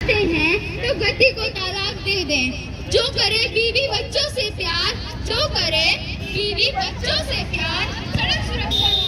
हैं तो गति को तलाक दे दें। जो करे बीवी बच्चों से प्यार, जो करे बीवी बच्चों से प्यार, सड़क सुरक्षा